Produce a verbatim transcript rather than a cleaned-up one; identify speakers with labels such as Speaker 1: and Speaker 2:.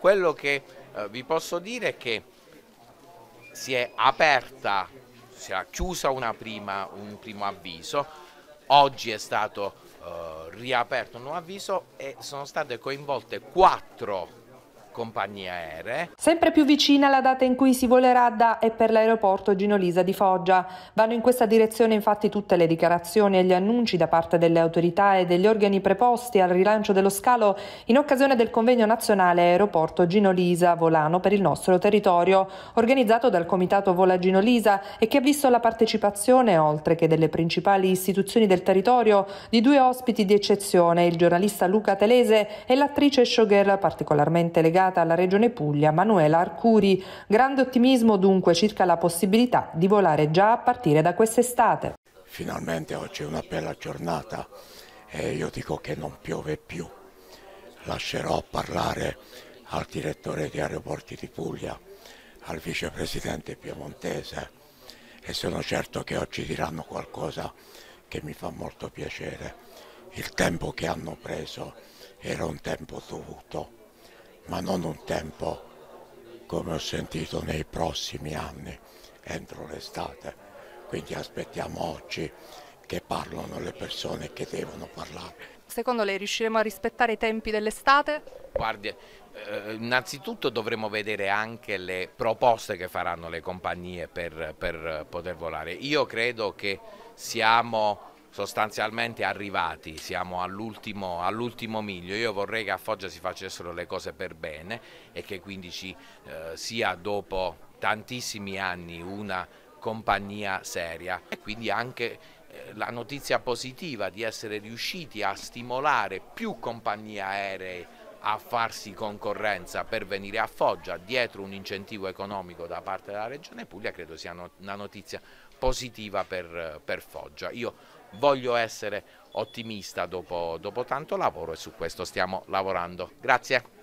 Speaker 1: quello che eh, vi posso dire è che si è aperta, si è chiusa una prima, un primo avviso, oggi è stato eh, riaperto un nuovo avviso e sono state coinvolte quattro compagnie aeree.
Speaker 2: Sempre più vicina la data in cui si volerà da e per l'aeroporto Gino Lisa di Foggia. Vanno in questa direzione infatti tutte le dichiarazioni e gli annunci da parte delle autorità e degli organi preposti al rilancio dello scalo in occasione del convegno nazionale aeroporto Gino Lisa Volano per il nostro territorio, organizzato dal Comitato Vola Gino Lisa e che ha visto la partecipazione, oltre che delle principali istituzioni del territorio, di due ospiti di eccezione, il giornalista Luca Telese e l'attrice showgirl particolarmente legata alla regione Puglia, Manuela Arcuri. Grande ottimismo dunque circa la possibilità di volare già a partire da quest'estate.
Speaker 3: Finalmente oggi è una bella giornata e io dico che non piove più. Lascerò parlare al direttore di Aeroporti di Puglia, al vicepresidente piemontese e sono certo che oggi diranno qualcosa che mi fa molto piacere. Il tempo che hanno preso era un tempo dovuto, ma non un tempo come ho sentito nei prossimi anni, entro l'estate. Quindi aspettiamo oggi che parlano le persone che devono parlare.
Speaker 4: Secondo lei riusciremo a rispettare i tempi dell'estate?
Speaker 1: Guardi, eh, innanzitutto dovremo vedere anche le proposte che faranno le compagnie per, per poter volare. Io credo che siamo sostanzialmente arrivati, siamo all'ultimo all'ultimo miglio. Io vorrei che a Foggia si facessero le cose per bene e che quindi ci eh, sia dopo tantissimi anni una compagnia seria e quindi anche eh, la notizia positiva di essere riusciti a stimolare più compagnie aeree a farsi concorrenza per venire a Foggia dietro un incentivo economico da parte della Regione Puglia, credo sia una notizia positiva per, per Foggia. Io voglio essere ottimista dopo, dopo tanto lavoro e su questo stiamo lavorando. Grazie.